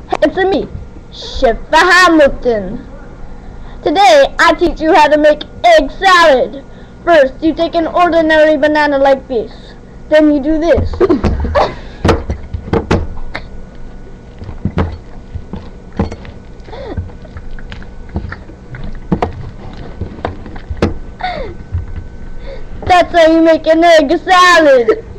It's me, Chef Hamilton. Today I teach you how to make egg salad. First, you take an ordinary banana like this. Then you do this. That's how you make an egg salad.